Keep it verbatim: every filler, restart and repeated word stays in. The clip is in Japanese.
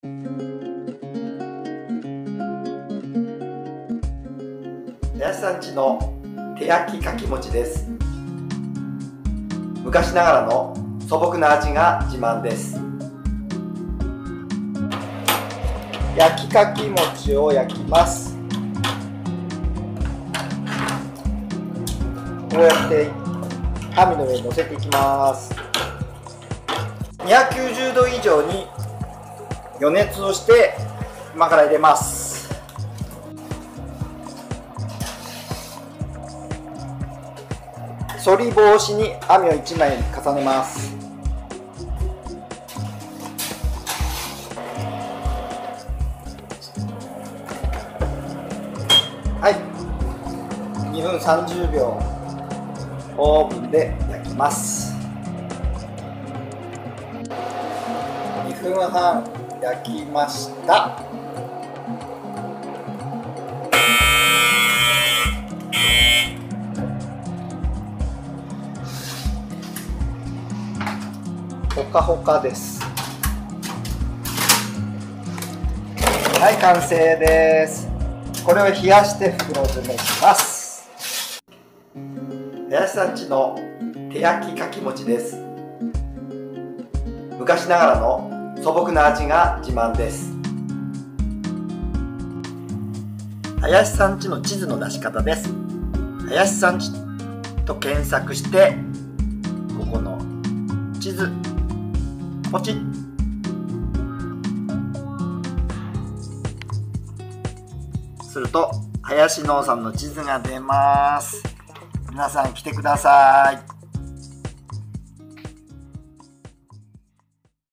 林さん家の手焼きかき餅です。昔ながらの素朴な味が自慢です。焼きかき餅を焼きます。こうやって網の上に乗せていきます。にひゃくきゅうじゅうど以上に予熱をして今から入れます。反り防止に網をいちまい重ねます。はい、にふんさんじゅうびょうオーブンで焼きます。にふんはん焼きました。ほかほかです。はい、完成です。これを冷やして袋詰めします。林さん家の手焼きかき餅です。昔ながらの素朴な味が自慢です。林さん家の地図の出し方です。林さん家と検索して、ここの地図ポチッすると林農産の地図が出ます。皆さん来てください。